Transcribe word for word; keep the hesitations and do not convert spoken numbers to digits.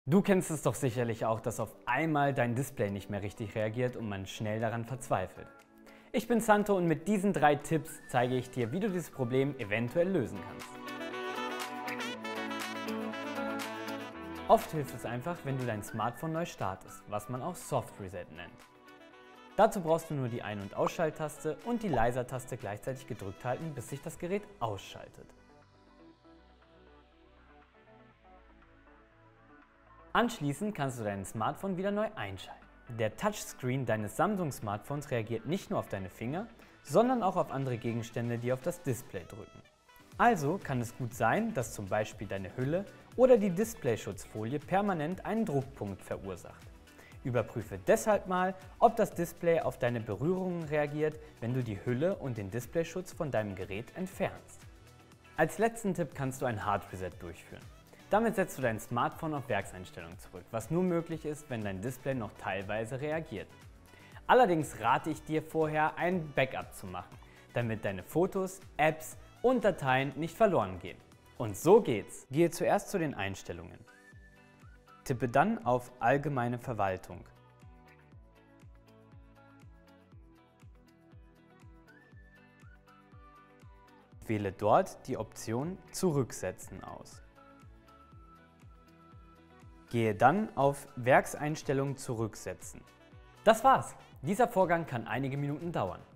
Du kennst es doch sicherlich auch, dass auf einmal dein Display nicht mehr richtig reagiert und man schnell daran verzweifelt. Ich bin Santo und mit diesen drei Tipps zeige ich dir, wie du dieses Problem eventuell lösen kannst. Oft hilft es einfach, wenn du dein Smartphone neu startest, was man auch Soft Reset nennt. Dazu brauchst du nur die Ein- und Ausschalttaste und die Leiser-Taste gleichzeitig gedrückt halten, bis sich das Gerät ausschaltet. Anschließend kannst du dein Smartphone wieder neu einschalten. Der Touchscreen deines Samsung-Smartphones reagiert nicht nur auf deine Finger, sondern auch auf andere Gegenstände, die auf das Display drücken. Also kann es gut sein, dass zum Beispiel deine Hülle oder die Displayschutzfolie permanent einen Druckpunkt verursacht. Überprüfe deshalb mal, ob das Display auf deine Berührungen reagiert, wenn du die Hülle und den Displayschutz von deinem Gerät entfernst. Als letzten Tipp kannst du ein Hard Reset durchführen. Damit setzt du dein Smartphone auf Werkseinstellungen zurück, was nur möglich ist, wenn dein Display noch teilweise reagiert. Allerdings rate ich dir vorher, ein Backup zu machen, damit deine Fotos, Apps und Dateien nicht verloren gehen. Und so geht's. Gehe zuerst zu den Einstellungen. Tippe dann auf Allgemeine Verwaltung. Wähle dort die Option Zurücksetzen aus. Gehe dann auf Werkseinstellungen zurücksetzen. Das war's. Dieser Vorgang kann einige Minuten dauern.